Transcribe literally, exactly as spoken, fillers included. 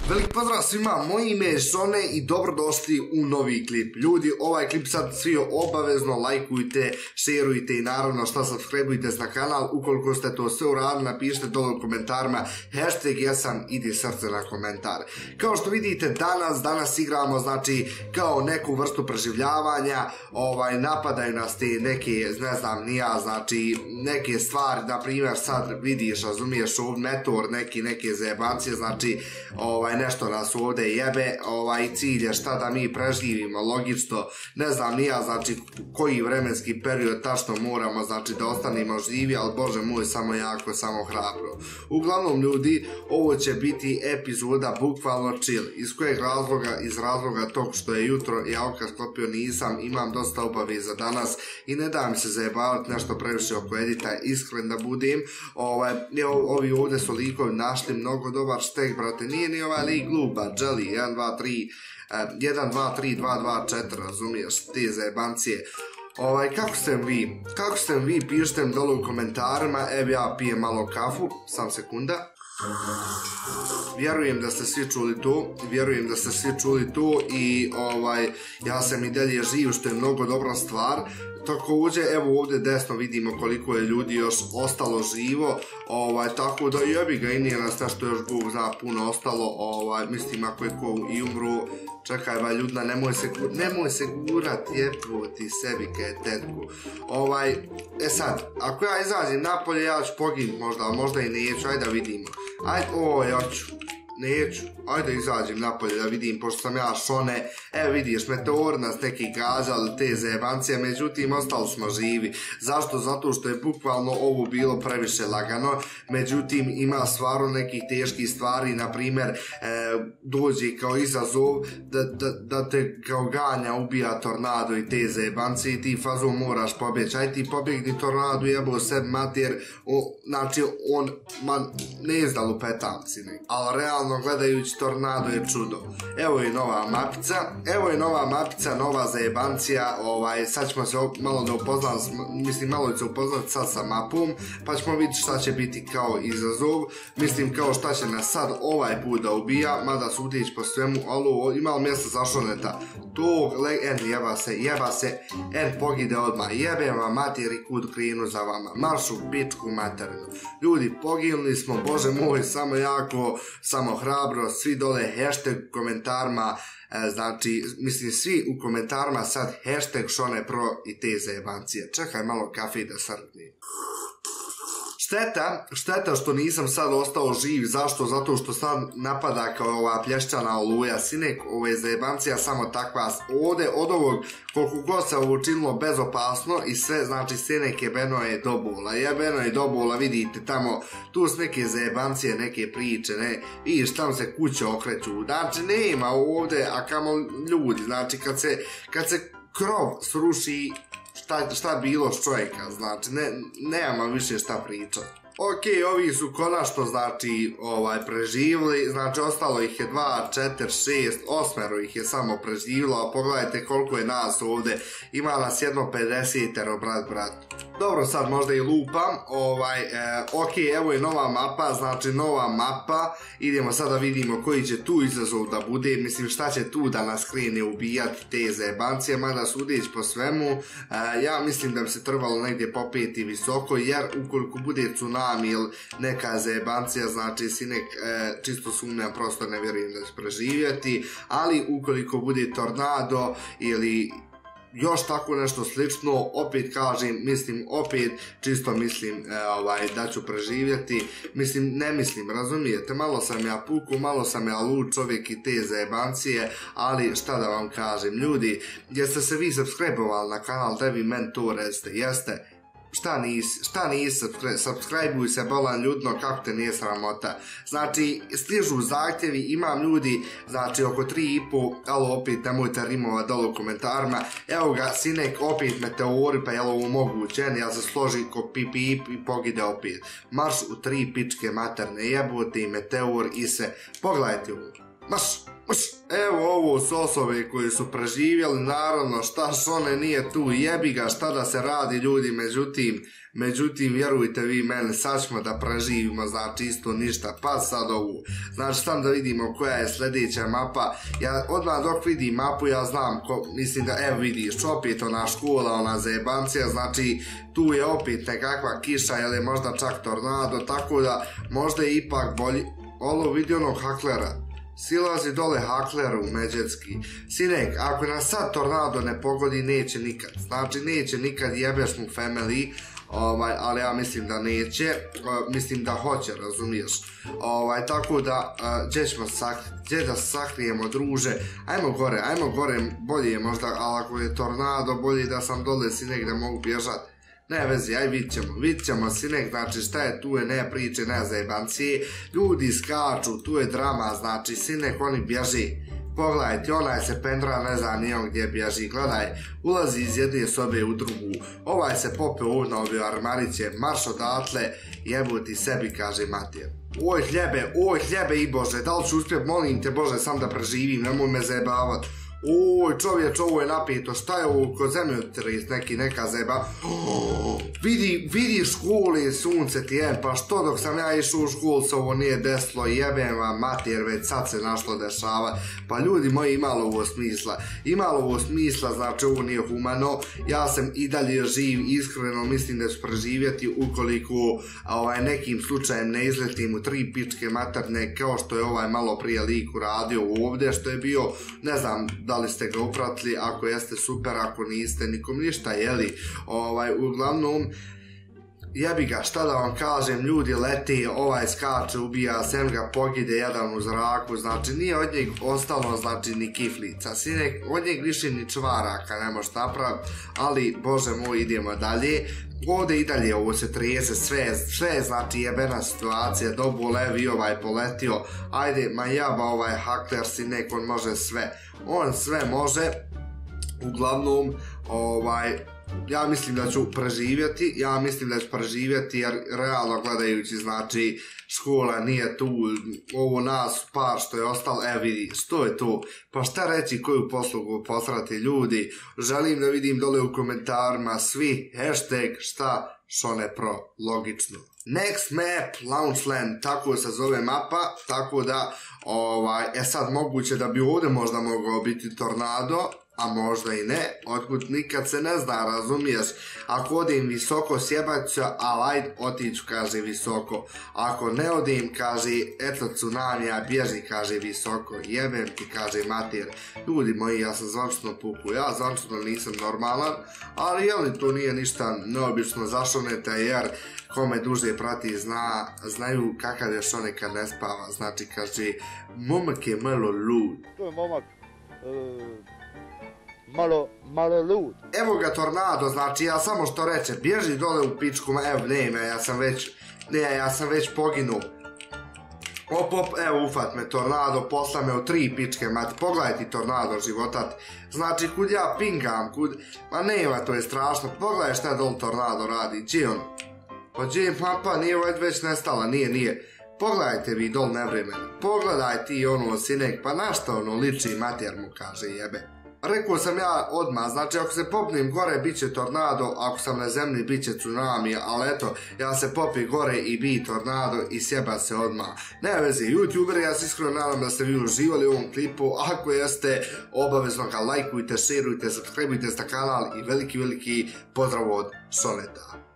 Velik pozdrav svima, moje ime je Šone i dobrodošli u novi klip. Ljudi, ovaj klip sad svi obavezno lajkujte, šerujte i naravno šta subscribeujte na kanal. Ukoliko ste to sve uradili, napišite dole u komentarima hashtag jesam, idi srce na komentar. Kao što vidite danas, danas igramo znači kao neku vrstu preživljavanja, ovaj, napadaju nas te neke, ne znam, nija, znači neke stvari, na primjer sad vidiš, razumiješ, ovdje meteor, neki, neke zajebancije, znači ovaj, nešto nas ovdje jebe, ovaj, cilj je šta da mi preživimo, logično, ne znam nija, znači koji vremenski period tačno moramo, znači da ostanemo živi, ali bože moj, samo jako, samo hrabro. Uglavnom ljudi, ovo će biti epizoda bukvalno chill. Iz kojeg razloga? Iz razloga tog što je jutro, ja okaz sklopio nisam, imam dosta obaveza danas i ne da mi se zajebavati nešto previše oko edita, iskren da budem. Ovaj, ovi ovdje su likovi našli mnogo dobar štek, brate, nije ni ovaj lik glupa, Jelly, jedan, dva, tri, jedan, dva, tri, dva, dva, četiri, razumiješ, te zajebancije. Ovaj, kako ste vi? Kako ste vi? Pišite mi dole u komentarima, evo ja pijem malo kafu, sam sekunda. Vjerujem da ste svi čuli to, vjerujem da ste svi čuli to i ovaj, ja sam i dalje živ, što je mnogo dobra stvar. Također, evo ovdje desno vidimo koliko je ljudi još ostalo živo, ovaj, tako da jebi ga i nije nas nešto još Bog zna puno ostalo, ovaj, mislim ako je ko i umru, čekaj ba ljudna, nemoj se, nemoj se gurat, jepo ti sebi kaj tetku. Ovaj, e sad, ako ja izađem napolje, ja ću poginut možda, ali možda i neću, ajde da vidimo. Ajde, o, ja ću. Neću, ajde izađem napolje da vidim, pošto sam ja Šone, evo vidiš, meteor nas neki gađali, te zajebancije, međutim ostali smo živi. Zašto? Zato što je bukvalno ovo bilo previše lagano, međutim ima stvarno nekih teških stvari, na primjer e, dođe kao izazov da, da, da te kao ganja ubija tornado i te zajebancije i ti fazo moraš pobjeći, aj ti pobjegni tornado, jebo sebi mater, o, znači on man, ne izda lupetam si nek, ali realno gledajući tornado je čudo. Evo je nova mapica, evo je nova mapica, nova zajebancija, ovaj, sad ćemo se malo da upoznam, mislim malo ću se upoznati sad sa mapom, pa ćemo vidjeti šta će biti kao izazov, mislim kao šta će nas sad ovaj put da ubija, mada sudić po svemu, ali ima li mjesta za Šoneta, to, en jeba se, jeba se, en pogide odmah, jebem vam materi kud krenu za vama, maršu pičku materinu. Ljudi, poginuli smo, bože moj, samo jako, samo hrabro, svi dole hashtag u komentarima, e, znači, mislim svi u komentarima sad hashtag Šone Pro i te zajebancije. Čekaj malo kafe da srpnim. Šteta, šteta što nisam sad ostao živ, zašto? Zato što sad napada kao ova plješćana oluja, sinek, ovo je zajebancija samo takva, ovdje od ovog koliko god se ovo učinilo bezopasno i sve, znači sve neke beno je do bola, jebeno je do bola, vidite tamo, tu su neke zajebancije, neke priče, ne, vidiš tamo se kuće okreću, znači nema ovdje, a kamo ljudi, znači kad se, kad se krov sruši, Šta, šta bilo s čovjeka, znači, ne, nemam više šta pričati. Ok, ovi su konačno, znači, ovaj, preživili, znači, ostalo ih je dva, četiri, šest, osmero ih je samo preživilo, a pogledajte koliko je nas ovdje, ima nas jedno pedesetero, brat, brat. Dobro, sad možda i lupam, ovaj, e, ok, evo je nova mapa, znači, nova mapa, idemo sad da vidimo koji će tu izazov da bude, mislim, šta će tu da nas krene ubijati te zajebancije, mada sudeći po svemu, e, ja mislim da bi se trebalo negdje popeti visoko, jer ukoliko bude tsunami ili neka zajebancija, znači sinek, e, čisto sumnjam, prosto ne vjerujem da će preživjeti, ali ukoliko bude tornado ili još tako nešto slično, opet kažem, mislim, opet čisto mislim e, ovaj, da ću preživjeti, mislim, ne mislim, razumijete, malo sam ja puku, malo sam ja lud čovjek i te zajebancije, ali šta da vam kažem, ljudi, jeste se vi subscribe-ovali na kanal Devi Mentor, jeste, jeste, šta nisi, šta nisi, subscribe-uj se bolan ljudno, kako te nije sramota. Znači, stižu zahtjevi, imam ljudi, znači oko tri i po, ali opet nemojte rimova dole u komentarima, evo ga, sinek, opet meteori, pa je li ovo moguće, ja se složi ko pip i pogide opet. Marš u tri pičke materne, jebote i meteor i se, pogledajte ovo. Maš, maš. Evo ovo su osobe koje su preživjeli, naravno šta šone nije tu, jebi ga šta da se radi ljudi, međutim, međutim vjerujte vi meni, sad ćemo da preživimo, znači isto ništa, pa sad ovu, znači sam da vidimo koja je sljedeća mapa, ja odmah dok vidim mapu ja znam, ko, mislim da evo vidiš, opet ona škola, ona zajebancija, znači tu je opet nekakva kiša ili možda čak tornado, tako da možda je ipak bolji, ovo vidi onog haklera. Silazi dole hakleru međetski. Sinek, ako nas sad tornado ne pogodi, neće nikad. Znači, neće nikad, jebeš mu family, ovaj, ali ja mislim da neće. Uh, mislim da hoće, razumiješ. Ovaj, tako da, uh, gdje ćemo sakriti? Gdje da sakrijemo, druže? Ajmo gore, ajmo gore, bolje je možda, ali ako je tornado, bolje da sam dole, sinek, da mogu bježati. Ne vezi, aj vidit ćemo, vidit ćemo sinek, znači šta je tu je, ne priče, ne zajebancije, ljudi skaču, tu je drama, znači sinek, oni bježi, pogledajte, onaj se pendra, ne zna ni on gdje bježi, gledaj, ulazi iz jedne sobe u drugu, ovaj se pope ovdje ove armariće, marš odatle, jebuti sebi, kaže mater. Oj hljebe, oj hljebe i Bože, da li ću uspjeti, molim te Bože, sam da preživim, nemoj me zajebavat. Oj, čovječ, ovo je napeto, šta je ovo kod zemljotres, neki, neka zeba. Oh, vidi, vidi škole, sunce ti je, pa što dok sam ja išao u školu se ovo nije desilo, jebem vam mater, već sad se našlo dešava. Pa ljudi moji, imalo ovo smisla, imalo ovo smisla, znači ovo nije humano, ja sam i dalje živ, iskreno mislim da ću preživjeti ukoliko ovaj, nekim slučajem ne izletim u tri pičke materne, kao što je ovaj malo prije lik uradio ovdje, što je bio, ne znam, da li ste ga upratili, ako jeste super, ako niste, nikom ništa, jeli, ovaj, uglavnom, jebi ga, šta da vam kažem, ljudi leti, ovaj skače, ubija, sem ga pogide jedan u zraku, znači nije od njeg ostalo, znači ni kiflica, sinek, od njeg više ni čvaraka ne može napraviti, ali, bože moj, idemo dalje. Ovdje i dalje ovo se trese, sve, sve znači jebena situacija, dobu levi ovaj poletio, ajde, ma jaba ovaj hakler sinek, on može sve, on sve može, uglavnom, ovaj, ja mislim da ću preživjeti, ja mislim da ću preživjeti jer realno gledajući znači škola nije tu, ovo nas par što je ostalo, e vidi, što je tu, pa šta reći koju poslugu posrati ljudi, želim da vidim dole u komentarima svi, hashtag šta šone pro, logično. Next map, Launchland, tako se zove mapa, tako da, ovaj, e sad moguće da bi ovdje možda mogao biti tornado, a možda i ne, otkud nikad se ne zna, razumiješ, ako odim visoko sjebat ću, ali ajde otiću, kaže visoko, ako ne odim, kaže, eto tsunamija, bježi, kaže visoko, jebem ti, kaže mater, ljudi moji, ja sam zvančno puku, ja zvančno nisam normalan, ali jeli to nije ništa neobično zašonete, jer kome duže prati zna, znaju kakav je šone kad ne spava, znači kaže, momak je malo lud. To je momak, e... Malo, malo lud. Evo ga tornado, znači ja samo što reče, bježi dole u pičku, evo nema, ja sam već, ne, ja sam već poginuo. Op, op, evo ufat me tornado, posla me u tri pičke, mati, pogledaj ti tornado životat. Znači, kud ja pingam, kud, ma nema, to je strašno, pogledaj šta dol tornado radi, gdje on? Pa gdje, pa, pa, nije već nestala, nije, nije. Pogledajte vi dol nevremeni, pogledaj ti ono sinek, pa našta ono liči mater mu kaže jebe. Rekao sam ja odmah, znači ako se popnem gore bit će tornado, ako sam na zemlji bit će tsunami, ali eto, ja se popi gore i bi tornado i sjeba se odmah. Ne vezi, youtuberi, ja se iskreno nadam da ste vi uživali u ovom klipu, ako jeste, obavezno ga lajkujte, šerujte, subscribeujte na kanal i veliki veliki pozdrav od Šoneta.